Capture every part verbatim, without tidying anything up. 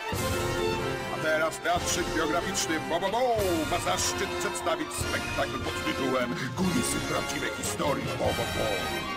A teraz teatrzyk biograficzny Bo Bo Bo ma zaszczyt przedstawić spektakl pod tytułem Kulisy prawdziwej historii Bo Bo Bo.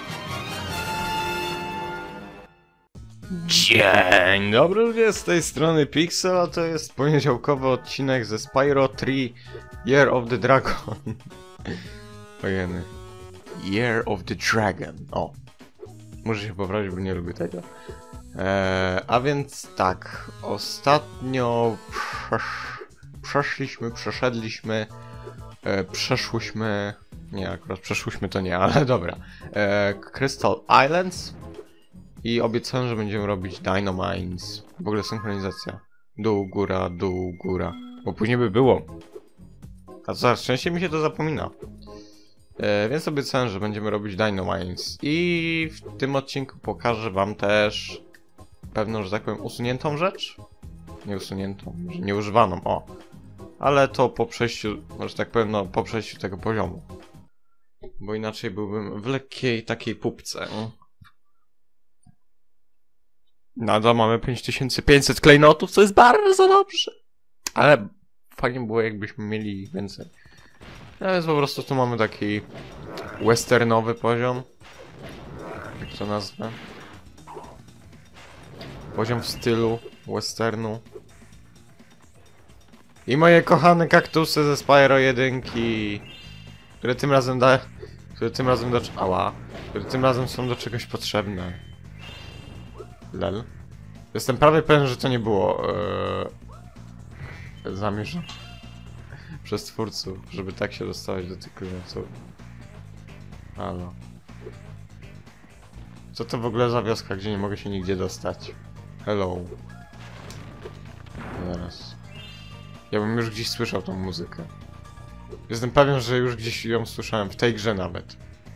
Dzień dobry ludzie, z tej strony Pixel, a to jest poniedziałkowy odcinek ze Spyro trzy Year of the Dragon. Ojeny. Year of the Dragon. O. Muszę się poprawić, bo nie lubię tego. Eee, a więc tak, ostatnio przesz przeszliśmy, przeszedliśmy, e, przeszłyśmy, nie akurat przeszłyśmy to nie, ale dobra, e, Crystal Islands i obiecałem, że będziemy robić Dino-Mines, w ogóle synchronizacja, dół, góra, dół, góra, bo później by było, a coraz częściej mi się to zapomina. E, więc obiecałem, że będziemy robić Dino-Mines i w tym odcinku pokażę wam też pewną, że tak powiem, usuniętą rzecz. Nie usuniętą, może nieużywaną, o. Ale to po przejściu, może tak powiem, no po przejściu tego poziomu. Bo inaczej byłbym w lekkiej takiej pupce. Nadal mamy pięć tysięcy pięćset klejnotów, co jest bardzo dobrze. Ale fajnie było, jakbyśmy mieli więcej. No więc po prostu tu mamy taki westernowy poziom. Jak to nazwę? Poziom w stylu westernu. I moje kochane kaktusy ze Spyro jeden, które tym razem da... które tym razem do... Ała. Które tym razem są do czegoś potrzebne. Lel. Jestem prawie pewien, że to nie było... Ee... zamierzone przez twórców, żeby tak się dostawać do tych klientów. Halo. Co to w ogóle za wioska, gdzie nie mogę się nigdzie dostać? Hello. Zaraz. Ja bym już gdzieś słyszał tą muzykę. Jestem pewien, że już gdzieś ją słyszałem, w tej grze nawet.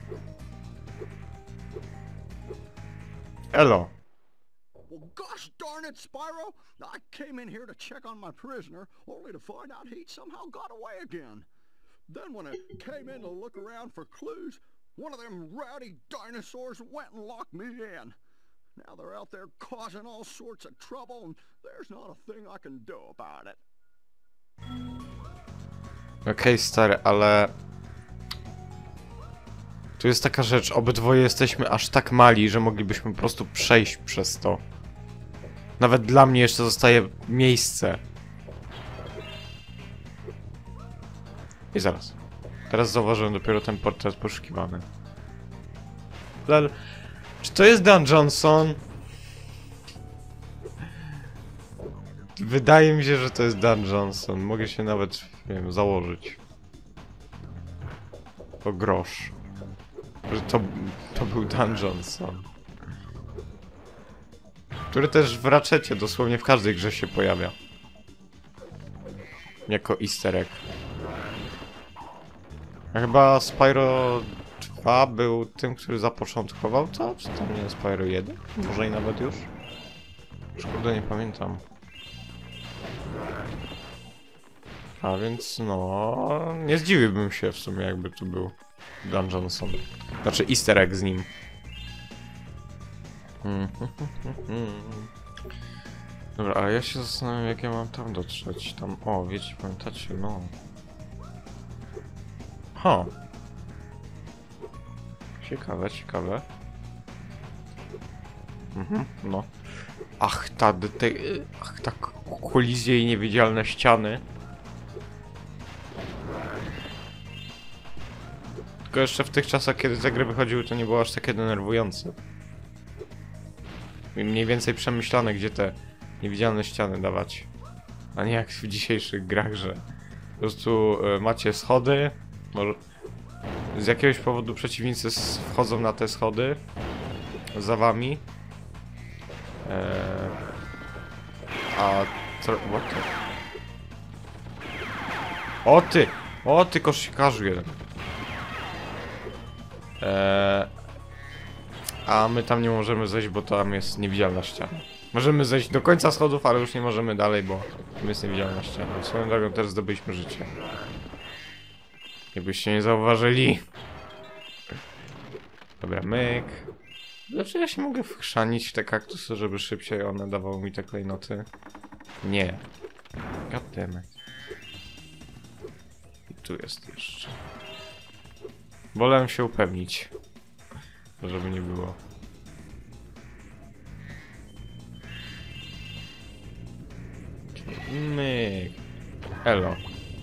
Hello. Well, gosh darn it, Spyro! I came in here to check on my prisoner, only to find out he'd somehow got away again. Then when I came in to look around for clues, one of them rowdy dinosaurs went and locked me in. Now they're out there causing all sorts of trouble, and there's not a thing I can do about it. Okej, okay, stary, ale... Tu jest taka rzecz, obydwoje jesteśmy aż tak mali, że moglibyśmy po prostu przejść przez to. Nawet dla mnie jeszcze zostaje miejsce. I zaraz. Teraz zauważyłem dopiero ten portret poszukiwany. Lel. Czy to jest Dan Johnson? Wydaje mi się, że to jest Dan Johnson. Mogę się nawet, nie wiem, założyć. To grosz. Że to, to był Dan Johnson. Który też w Ratchetie dosłownie w każdej grze się pojawia. Jako easter egg. A chyba Spyro dwa był tym, który zapoczątkował to? Czy to nie jest Spyro jeden? Może i nawet już? Już kurde nie pamiętam. A więc no... nie zdziwiłbym się w sumie, jakby tu był Dan Johnson. Znaczy easter egg z nim. Dobra, ale ja się zastanawiam, jak ja mam tam dotrzeć. Tam, o, wiecie, pamiętacie, no. Ha. Ciekawe, ciekawe. Mhm, no. Ach, ta, te, ach, ta kolizja i niewidzialne ściany. Tylko jeszcze w tych czasach, kiedy te gry wychodziły, to nie było aż takie denerwujące. I mniej więcej przemyślane, gdzie te niewidzialne ściany dawać. A nie jak w dzisiejszych grach, że po prostu y, macie schody. Może z jakiegoś powodu przeciwnicy wchodzą na te schody za wami. Eee, a co... What the... O ty! O ty koszykarzu jeden. Eee, a my tam nie możemy zejść, bo tam jest niewidzialna ściana. Możemy zejść do końca schodów, ale już nie możemy dalej, bo tam jest niewidzialna ściana. Swoją drogą też zdobyliśmy życie. Jakbyście nie zauważyli. Dobra, myk. Dlaczego ja się mogę wchrzanić w te kaktusy, żeby szybciej one dawały mi te klejnoty? Nie. Goddammit. I tu jest jeszcze. Wolałem się upewnić, żeby nie było. Okay. Myk. Elo.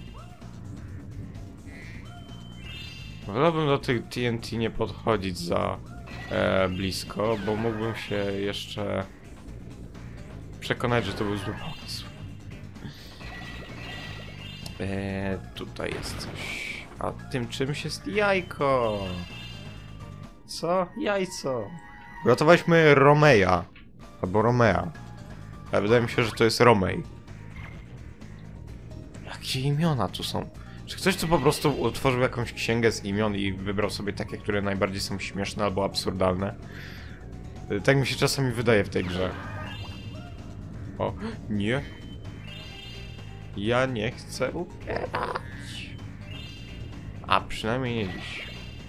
Wolałbym do tych T N T nie podchodzić za e, blisko, bo mógłbym się jeszcze przekonać, że to był zły pomysł. E, tutaj jest coś. A tym czymś jest jajko. Co? Jajco. Uratowaliśmy Romeja. Albo Romea. Ale wydaje mi się, że to jest Romej. Jakie imiona tu są? Czy ktoś tu po prostu utworzył jakąś księgę z imion i wybrał sobie takie, które najbardziej są śmieszne albo absurdalne? Tak mi się czasami wydaje w tej grze. O, nie. Ja nie chcę umierać. A przynajmniej nie dziś.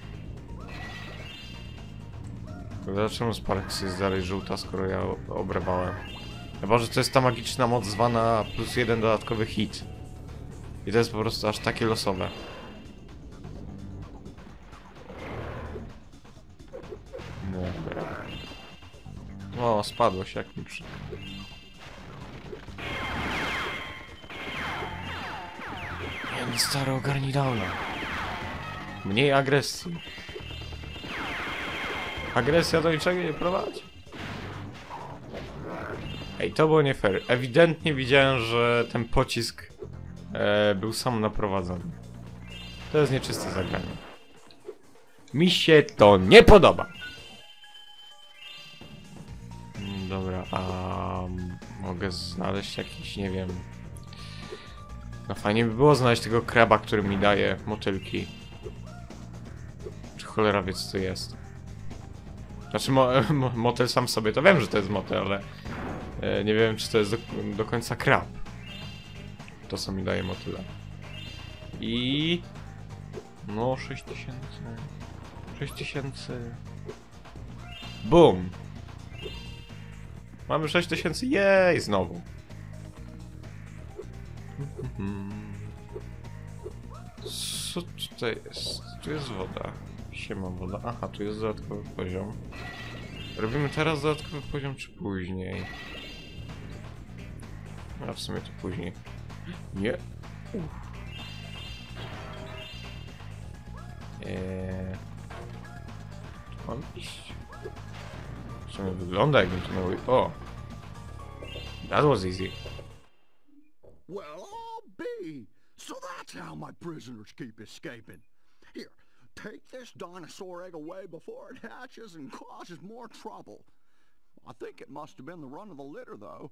Dlaczego Sparks jest dalej żółta, skoro ja obrywałem? Chyba, że to jest ta magiczna moc zwana plus jeden dodatkowy hit. I to jest po prostu aż takie losowe. Dobra. O, spadłeś jak mi przy... Nie, stary, ogarnij downa. Mniej agresji. Agresja do niczego nie prowadzi. Ej, to było nie fair. Ewidentnie widziałem, że ten pocisk e, był sam naprowadzony. To jest nieczyste zagranie. Mi się to nie podoba. Dobra, a mogę znaleźć jakiś, nie wiem... No fajnie by było znaleźć tego kraba, który mi daje motylki. Czy cholera wie, co to jest. Znaczy, mo mo motyl sam sobie, to wiem, że to jest motyl, ale e, nie wiem, czy to jest do, do końca krab. To, co mi daje motyle. I... No, sześć tysięcy... sześć tysięcy... Bum! Mamy sześć tysięcy, jej, znowu. Co tutaj jest? Tu jest woda. Siema woda. Aha, tu jest dodatkowy poziom. Robimy teraz dodatkowy poziom, czy później? A w sumie to później. Nie. Eee... Tu mam iść. W sumie wygląda, jakbym to miał... O! That was easy. Well, I'll be. So that's how my prisoners keep escaping. Here, take this dinosaur egg away before it hatches and causes more trouble. I think it must have been the run of the litter, though.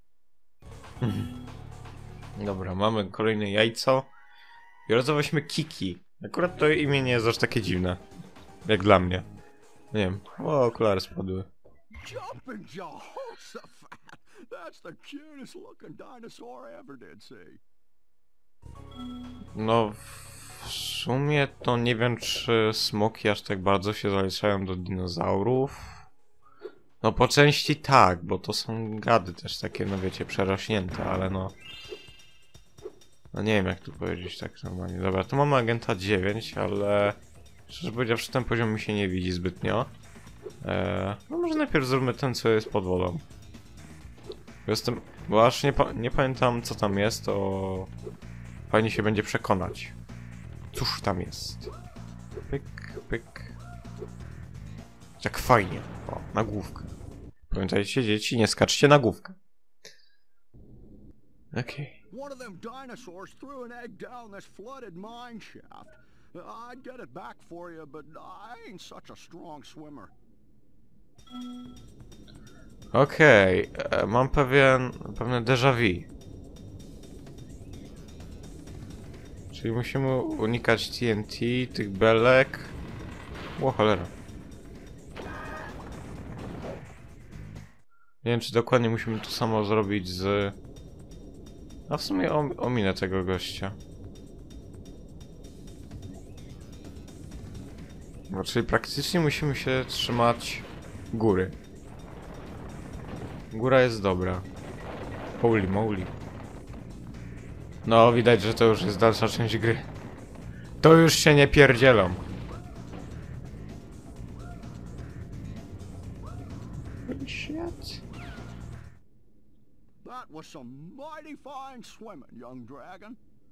Dobra, mamy kolejne jajco. I rozmawialiśmy Kiki. Akurat to imię nie jest aż takie dziwne. Jak dla mnie. Nie wiem. O, okulary spadły. Jumping Jehoshaphat! That's the cutest looking dinosaur I ever did see. No, w sumie to nie wiem, czy smoki aż tak bardzo się zaliczają do dinozaurów. No, po części tak, bo to są gady też takie, no wiecie, przerośnięte, ale no... No nie wiem, jak tu powiedzieć tak normalnie. Dobra, tu mamy agenta dziewięć, ale... Szczerze powiedziawszy, ten poziom mi się nie widzi zbytnio. Eee, no może najpierw zróbmy ten, co jest pod wodą. Jestem... Bo aż nie, pa nie pamiętam, co tam jest, to... Fajnie się będzie przekonać. Cóż tam jest? Pyk, pyk. Tak fajnie. O, na główkę. Pamiętajcie, dzieci, nie skaczcie na główkę. Okej. One of them dinosaurs threw an egg down this flooded mine shaft. I'd get it back for you, but I ain't such a strong swimmer. Okej, okay. Mam pewien, pewne déjà vu. Czyli musimy unikać T N T, tych belek. O cholera. Nie wiem, czy dokładnie musimy to samo zrobić z... A w sumie ominę tego gościa. No, czyli praktycznie musimy się trzymać góry. Góra jest dobra. Holy moly. No, widać, że to już jest dalsza część gry. To już się nie pierdzielą. Shit. That was some mighty fine swimming, young dragon.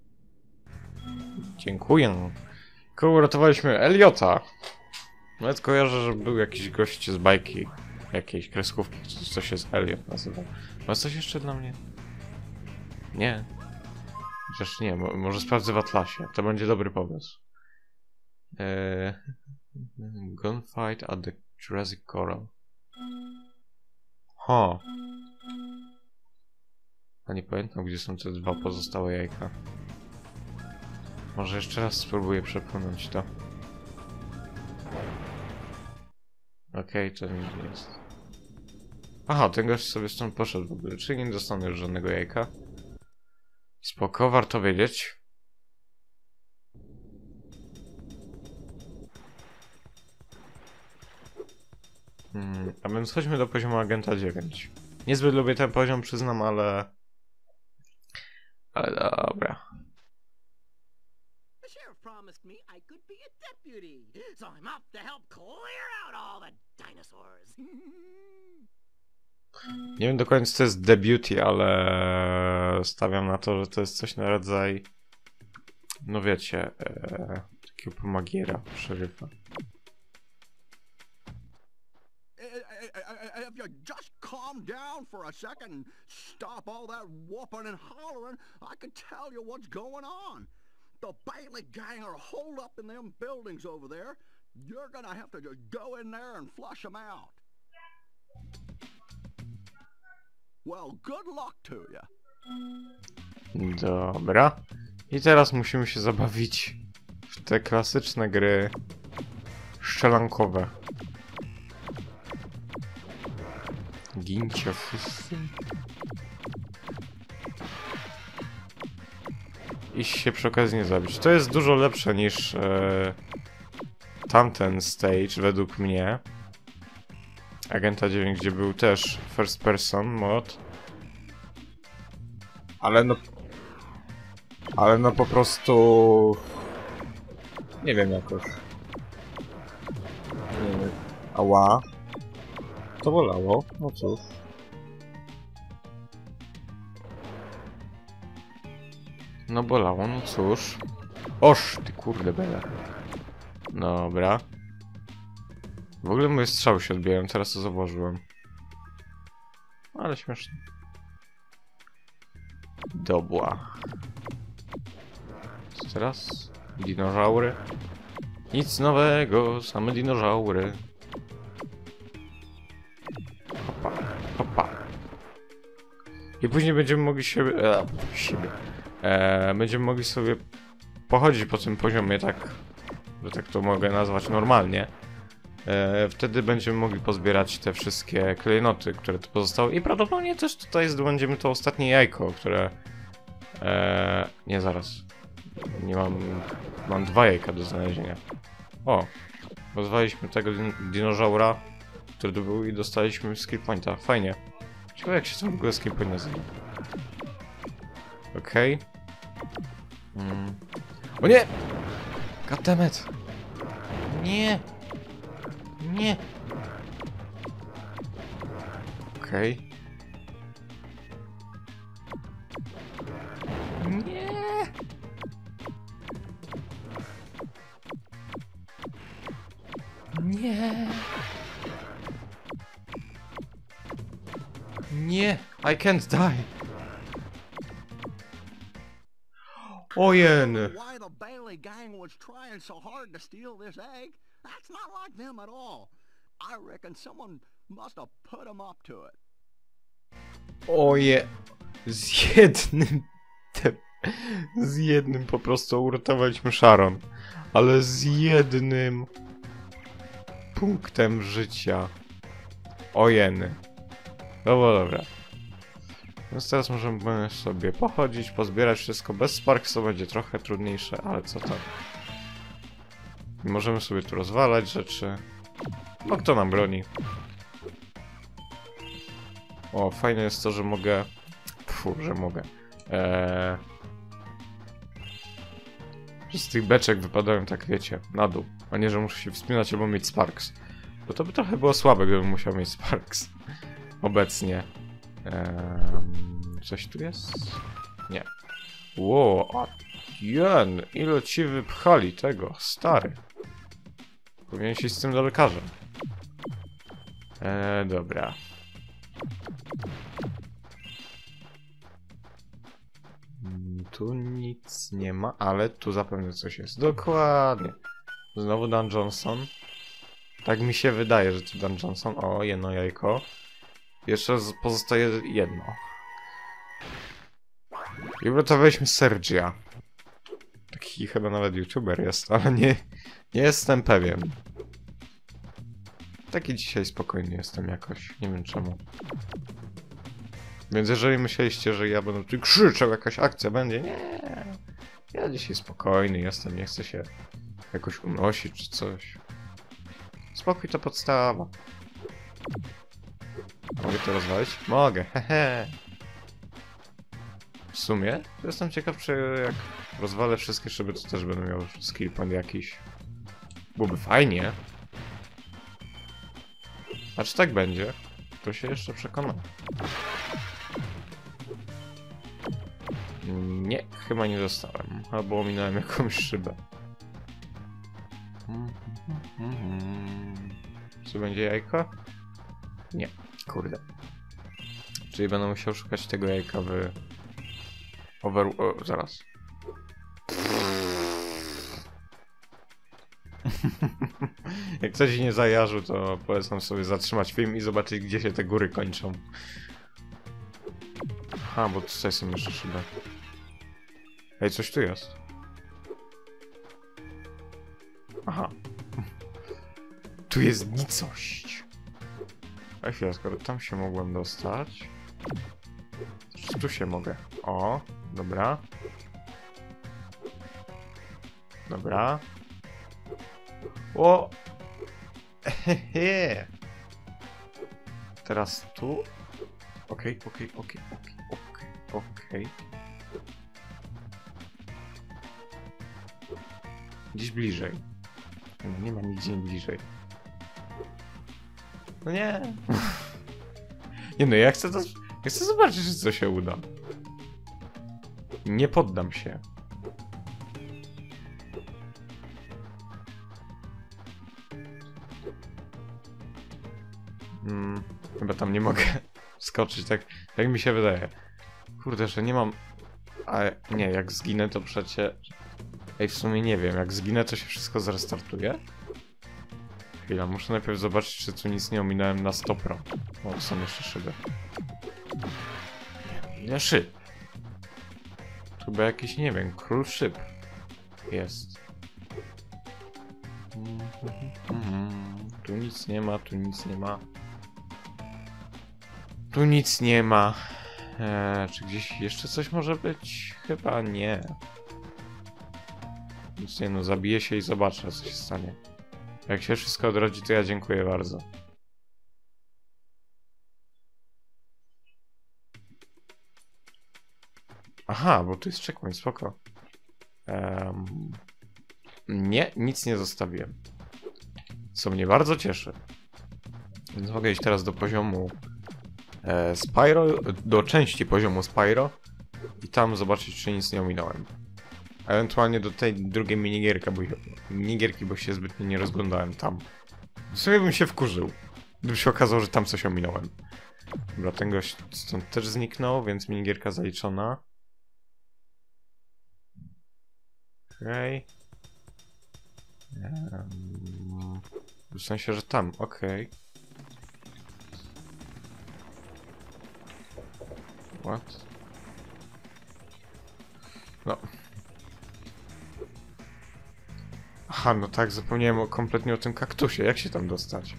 Dziękuję. Koło uratowaliśmy Eliota. Nawet kojarzę, że był jakiś gość z bajki. Jakiejś kreskówki, co się z Eliot nazywał. Masz coś jeszcze dla mnie? Nie. Chociaż nie, mo może sprawdzę w Atlasie. To będzie dobry pomysł. Eee... Gunfight at the Jurassic Coral. Ho. A nie pamiętam, gdzie są te dwa pozostałe jajka. Może jeszcze raz spróbuję przepłynąć to. Okej, okay, to nie jest. Aha, ten gość sobie stąd poszedł w ogóle, czyli nie dostanę już żadnego jajka. Spoko, warto wiedzieć. Hmm, a więc chodźmy do poziomu agenta dziewięć. Niezbyt lubię ten poziom, przyznam, ale... Ale dobra. The sheriff promised me I could be a deputy, so I'm off to help clear out all the dinosaurs. Nie wiem dokładnie, co to jest deputy, ale stawiam na to, że to jest coś na rodzaj, no wiecie, e, takiego pomagiera, szeryfa. If you just calm down for a second and stop all that whooping and hollering, I can tell you what's going on. The Bailey gang are holed up in them buildings over there. You're gonna have to just go in there and flush them out. Well, good luck to you. Dobra. I teraz musimy się zabawić w te klasyczne gry strzelankowe. Gincie wszyscy. I się przy okazji nie zabić. To jest dużo lepsze niż e, tamten stage, według mnie. Agenta dziewięć, gdzie był też first person mod. Ale no... Ale no po prostu... Nie wiem jakoś. Nie wiem. Ała. To bolało. No cóż. No bolało, no cóż. Oż, ty kurde bele. Dobra. W ogóle moje strzały się odbijają, teraz to zauważyłem. Ale śmieszne. Dobra. Co teraz? Dinozaury? Nic nowego, same dinozaury. Hopa, hopa. I później będziemy mogli się... E, siebie. E, będziemy mogli sobie pochodzić po tym poziomie tak, że tak to mogę nazwać normalnie. E, wtedy będziemy mogli pozbierać te wszystkie klejnoty, które tu pozostały. I prawdopodobnie też tutaj zdobędziemy to ostatnie jajko, które... E, nie, zaraz. Nie mam... Mam dwa jajka do znalezienia. O! Pozwaliśmy tego din dinozaura, który tu był, i dostaliśmy skill pointa. Fajnie. Ciekawe, jak się to w ogóle skill point nazywa. Okej. Okay. Mm. O nie! Goddammit! Nie! Nie! Okej. Okay. Nie! Nie! Nie! I can't die! Ojen! Why the Bailey gang was trying so hard to steal this egg? That's not like them at all. I reckon someone must have put them up to it. Oje! Z jednym... Te, z jednym po prostu uratowaliśmy Sharon. Ale z jednym... punktem życia. Ojeny. Dobra, dobra. Więc teraz możemy sobie pochodzić, pozbierać wszystko. Bez Sparks to będzie trochę trudniejsze, ale co tam. I możemy sobie tu rozwalać rzeczy. No kto nam broni? O, fajne jest to, że mogę... Fu, że mogę. Eee... Że z tych beczek wypadają tak, wiecie, na dół. A nie, że muszę się wspinać albo mieć Sparks. Bo to by trochę było słabe, gdybym musiał mieć Sparks. Obecnie. Eee... Coś tu jest? Nie. Ło, a jen, ile ci wypchali tego, stary. Powinieneś iść z tym do lekarza. Eee, dobra. Tu nic nie ma, ale tu zapewne coś jest. Dokładnie. Znowu Dan Johnson. Tak mi się wydaje, że to Dan Johnson. O, jedno jajko. Jeszcze pozostaje jedno. I to weźmy Sergia. Taki chyba nawet youtuber jest, ale nie, nie jestem pewien. Taki dzisiaj spokojny jestem jakoś, nie wiem czemu. Więc jeżeli myśleliście, że ja będę tu krzyczał, jakaś akcja będzie, nie. Ja dzisiaj spokojny jestem, nie chcę się jakoś unosić czy coś. Spokój to podstawa. Mogę to rozwalić? Mogę, hehe. W sumie jestem ciekaw, czy jak rozwalę wszystkie szyby, to też będę miał skill point jakiś. Byłoby fajnie. A czy tak będzie? To się jeszcze przekonam. Nie, chyba nie dostałem. Albo ominąłem jakąś szybę. Czy będzie jajko? Nie, kurde. Czyli będę musiał szukać tego jajka w... Over... O, zaraz. Jak ktoś nie zajarzył, to polecam sobie zatrzymać film i zobaczyć, gdzie się te góry kończą. Aha, bo tutaj są jeszcze szyby. Ej, coś tu jest. Aha. Tu jest nicość. A chwila, skoro tam się mogłem dostać... To tu się mogę. O, dobra. Dobra. O! Hehe. Teraz tu. Okej, okej, okej, okej, okej, okej. Gdzieś bliżej. No, nie ma nigdzie bliżej. No nie. Nie no, ja chcę to... Ja chcę zobaczyć, co się uda. Nie poddam się. Hmm, chyba tam nie mogę skoczyć, tak, tak mi się wydaje. Kurde, że nie mam... A nie, jak zginę, to przecie... Ej, w sumie nie wiem, jak zginę, to się wszystko zrestartuje? Chwila, muszę najpierw zobaczyć, czy tu nic nie ominąłem na sto procent. O, są jeszcze szyby. Ile szyb? Chyba jakiś, nie wiem, król szyb jest. Tu nic nie ma, tu nic nie ma. Tu nic nie ma. Eee, czy gdzieś jeszcze coś może być? Chyba nie. Nic nie, no zabiję się i zobaczę, co się stanie. Jak się wszystko odrodzi, to ja dziękuję bardzo. Aha, bo tu jest checkpoint, spoko. Um, nie, nic nie zostawiłem. Co mnie bardzo cieszy. Więc mogę iść teraz do poziomu e, Spyro, do części poziomu Spyro i tam zobaczyć, czy nic nie ominąłem. Ewentualnie do tej drugiej minigierki, bo, minigierki, bo się zbytnio nie rozglądałem tam. W sumie bym się wkurzył, gdyby się okazało, że tam coś ominąłem. Dobra, ten gość stąd też zniknął, więc minigierka zaliczona. Okej. Okay. Um, w sensie, że tam, okej. Okay. What? No. Aha, no tak, zapomniałem o, kompletnie o tym kaktusie. Jak się tam dostać?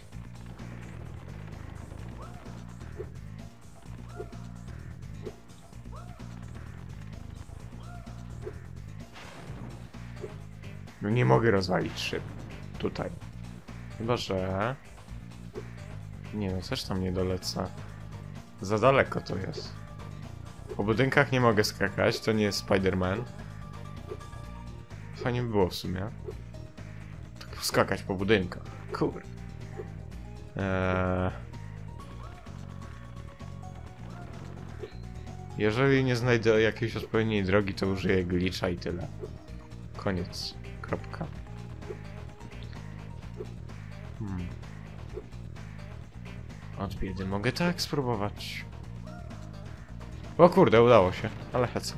No nie mogę rozwalić szyb. Tutaj. Chyba, że... Nie no, też tam nie dolecę. Za daleko to jest. Po budynkach nie mogę skakać, to nie jest Spider-Man. Fajnie by było w sumie. Tak skakać po budynkach. Kur. Eee... Jeżeli nie znajdę jakiejś odpowiedniej drogi, to użyję glitcha i tyle. Koniec. Kropka. Hmm. Od biedy mogę tak spróbować. O kurde, udało się, ale heca.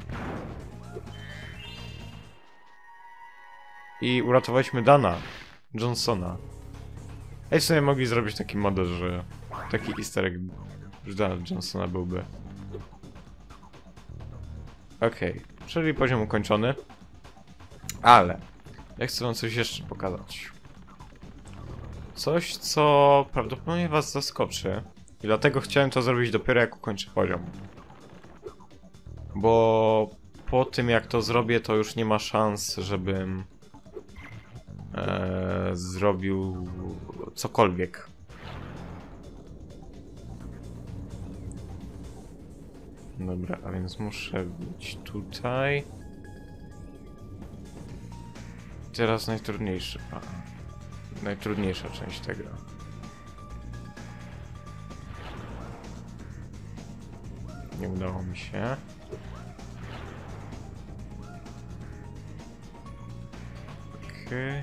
I uratowaliśmy Dana Johnsona. Ej, w sumie mogli zrobić taki model, że taki easter egg, że Dana Johnsona byłby. Okej, okay. Czyli poziom ukończony. Ale ja chcę wam coś jeszcze pokazać. Coś, co prawdopodobnie was zaskoczy. I dlatego chciałem to zrobić dopiero jak ukończę poziom. Bo po tym jak to zrobię, to już nie ma szans, żebym e, zrobił cokolwiek. Dobra, a więc muszę być tutaj. Teraz najtrudniejszy. A, najtrudniejsza część tego. Nie udało mi się. Okej.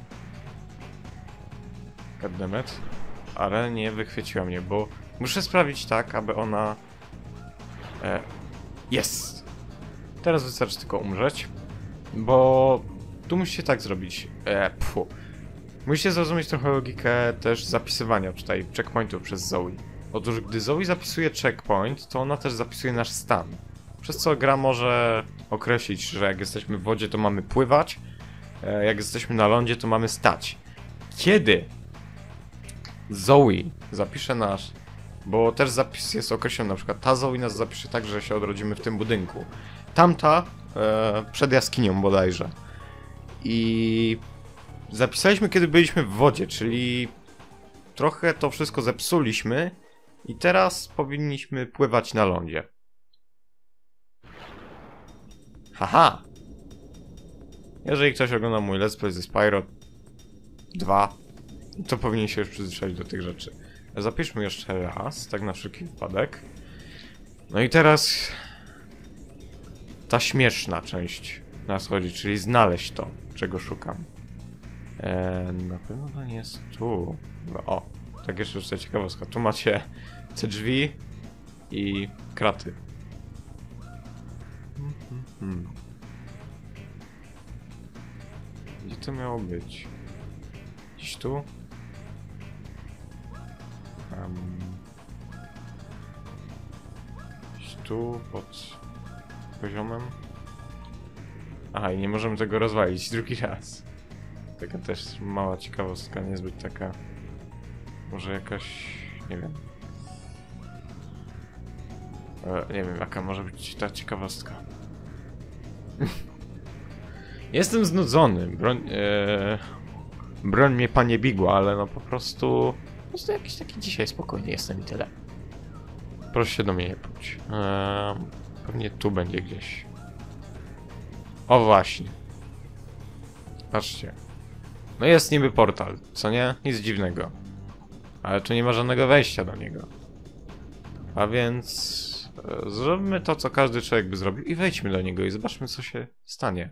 Goddammit. Ale nie wychwyciła mnie, bo muszę sprawić tak, aby ona... E, jest! Teraz wystarczy tylko umrzeć, bo tu musicie tak zrobić. E, pfu. Musicie zrozumieć trochę logikę też zapisywania tutaj checkpointów przez Zoe. Otóż gdy Zoe zapisuje checkpoint, to ona też zapisuje nasz stan. Przez co gra może określić, że jak jesteśmy w wodzie, to mamy pływać, e, jak jesteśmy na lądzie, to mamy stać. Kiedy Zoe zapisze nasz, bo też zapis jest określony, na przykład ta Zoe nas zapisze tak, że się odrodzimy w tym budynku. Tamta e, przed jaskinią bodajże. I zapisaliśmy, kiedy byliśmy w wodzie, czyli trochę to wszystko zepsuliśmy i teraz powinniśmy pływać na lądzie. Haha! Jeżeli ktoś ogląda mój Let's Play ze Spyro dwa, to powinien się już przyzwyczaić do tych rzeczy. Zapiszmy jeszcze raz, tak na wszelki wypadek. No i teraz ta śmieszna część nas chodzi, czyli znaleźć to, czego szukam. Eee, na pewno to nie jest tu. O, tak jeszcze jeszcze ciekawostka. Tu macie te drzwi i kraty. Hmm, hmm, hmm. Gdzie to miało być? Gdzieś tu? Um, gdzieś tu, pod poziomem. Aha, i nie możemy tego rozwalić drugi raz. Taka też mała ciekawostka, niezbyt taka... Może jakaś... nie wiem... E, nie wiem, jaka może być ta ciekawostka. Jestem znudzony. Broń... E, broń mnie panie Bigła, ale no po prostu... Po prostu jakiś taki dzisiaj spokojny jestem i tyle. Proszę się do mnie nie pójść. E, pewnie tu będzie gdzieś. O właśnie. Patrzcie. No jest niby portal, co nie? Nic dziwnego. Ale tu nie ma żadnego wejścia do niego. A więc... E, zróbmy to, co każdy człowiek by zrobił i wejdźmy do niego i zobaczmy, co się stanie.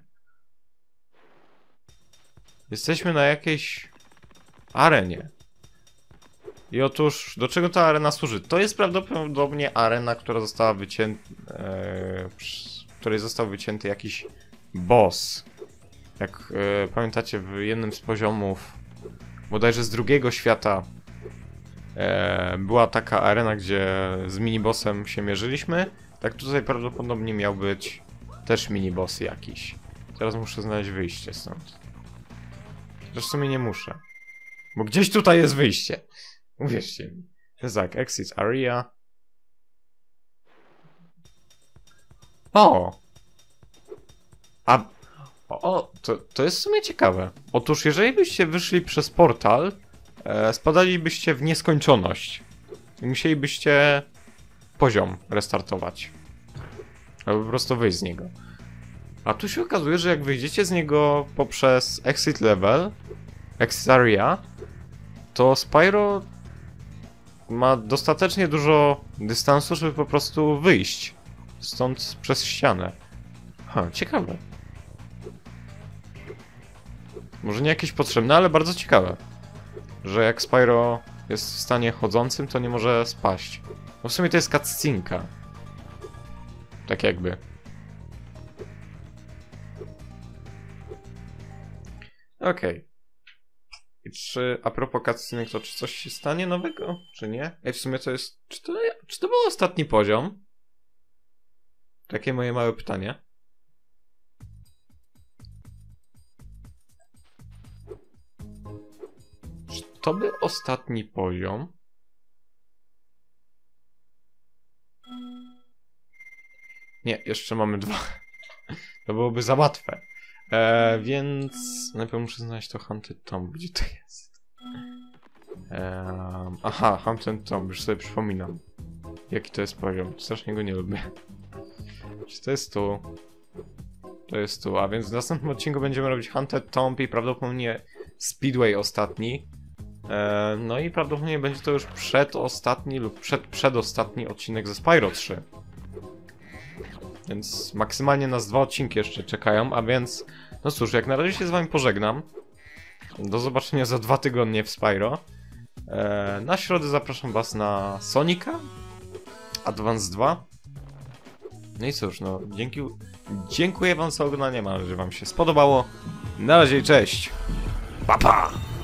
Jesteśmy na jakiejś arenie. I otóż, do czego ta arena służy? To jest prawdopodobnie arena, która została wycięta... E, w której został wycięty jakiś boss. Jak e, pamiętacie, w jednym z poziomów, bodajże z drugiego świata, e, była taka arena, gdzie z minibossem się mierzyliśmy. Tak tutaj prawdopodobnie miał być też miniboss jakiś. Teraz muszę znaleźć wyjście stąd. Zresztą w sumie nie muszę. Bo gdzieś tutaj jest wyjście. Uwierzcie mi. To jest tak, exit area. O! A... O, to, to jest w sumie ciekawe. Otóż jeżeli byście wyszli przez portal, e, spadalibyście w nieskończoność. I musielibyście poziom restartować. Albo po prostu wyjść z niego. A tu się okazuje, że jak wyjdziecie z niego poprzez exit level, exit area, to Spyro ma dostatecznie dużo dystansu, żeby po prostu wyjść stąd przez ścianę. Ha, ciekawe. Może nie jakieś potrzebne, ale bardzo ciekawe. Że jak Spyro jest w stanie chodzącym, to nie może spaść. No w sumie to jest cutscenka. Tak jakby. Okej. Okay. I czy a propos cutscenek, to czy coś się stanie nowego, czy nie? Ej, w sumie to jest... Czy to, czy to był ostatni poziom? Takie moje małe pytanie. Czy to był ostatni poziom? Nie, jeszcze mamy dwa. To byłoby za łatwe. E, więc najpierw muszę znaleźć to Haunted Tomb. Gdzie to jest? E, aha, Haunted Tomb. Już sobie przypominam. Jaki to jest poziom. Strasznie go nie lubię. Czy to jest tu? To jest tu. A więc w następnym odcinku będziemy robić Haunted Tomb i prawdopodobnie Speedway ostatni. E, no i prawdopodobnie będzie to już przedostatni lub przed, przedostatni odcinek ze Spyro trzy. Więc maksymalnie nas dwa odcinki jeszcze czekają, a więc... No cóż, jak na razie się z wami pożegnam. Do zobaczenia za dwa tygodnie w Spyro. E, na środę zapraszam was na Sonika Advance dwa. No i cóż, no dzięki... Dziękuję wam za oglądanie, mam nadzieję, że wam się spodobało. Na razie, cześć! Pa, pa!